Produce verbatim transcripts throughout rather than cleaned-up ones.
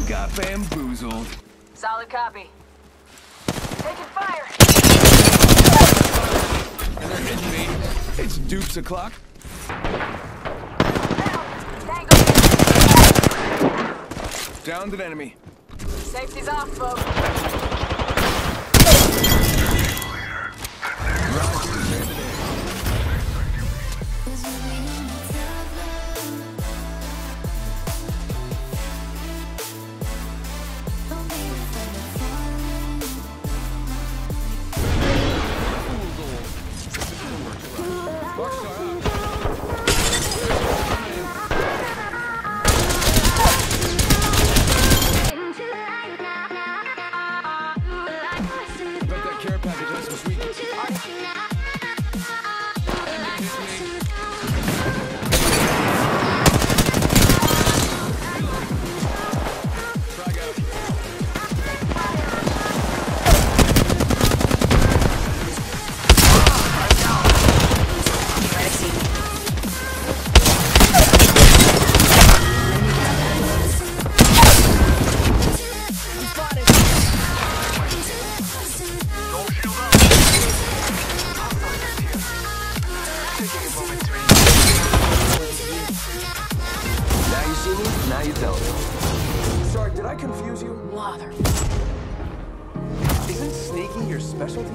got bamboozled. Solid copy. Taking fire. And they're hitting me. It's dupes o'clock. Downed an enemy. Safety's off, folks. Now you don't. Sorry, did I confuse you? Mother. Isn't sneaking your specialty?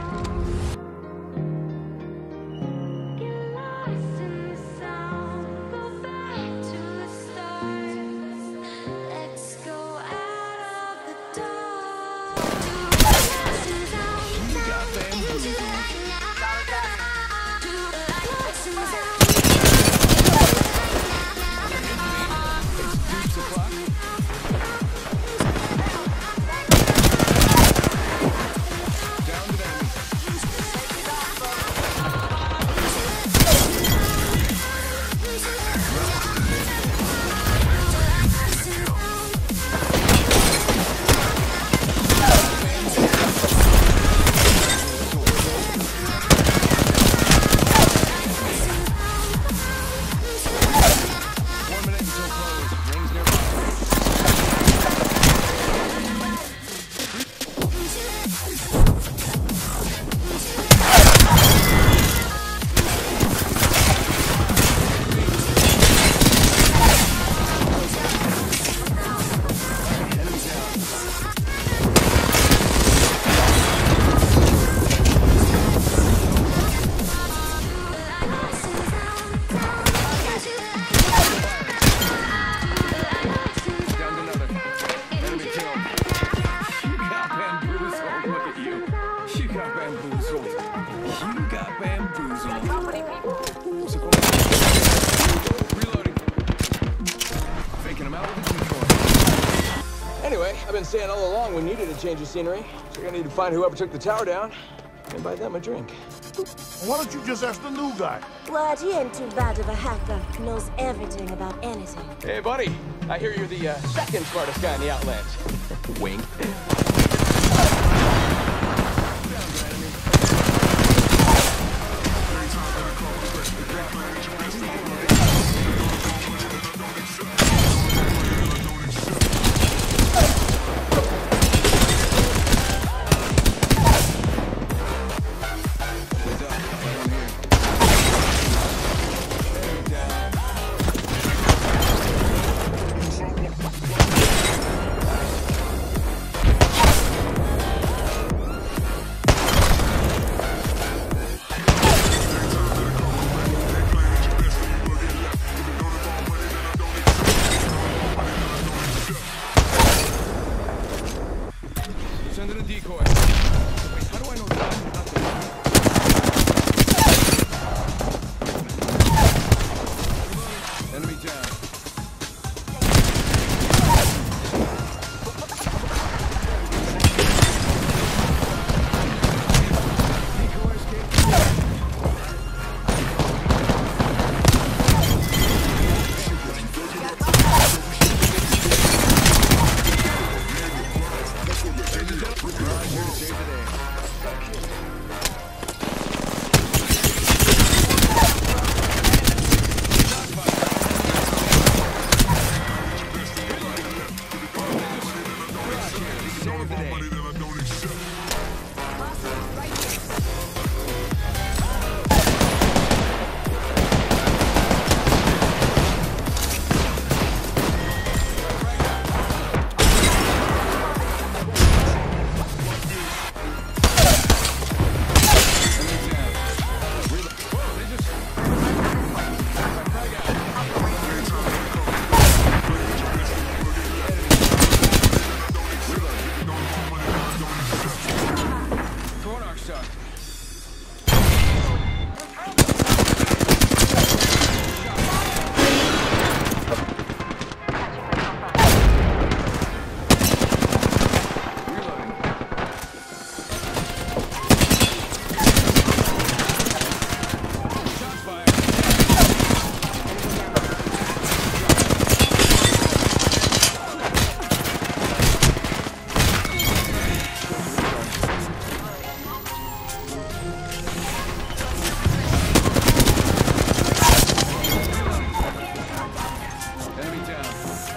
Anyway, I've been saying all along we needed a change of scenery, so you're gonna need to find whoever took the tower down and buy them a drink. Why don't you just ask the new guy? What, he ain't too bad of a hacker. Knows everything about anything. Hey, buddy, I hear you're the uh, second smartest guy in the Outlands. Wink.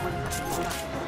Got it.